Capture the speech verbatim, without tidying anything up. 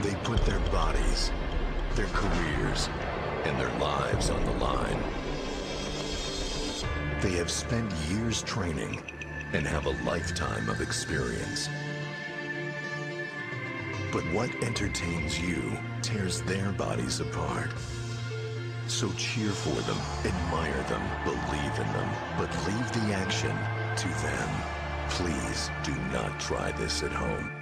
They put their bodies, their careers, and their lives on the line. They have spent years training and have a lifetime of experience. But what entertains you tears their bodies apart. So cheer for them, admire them, believe in them, but leave the action to them. Please do not try this at home.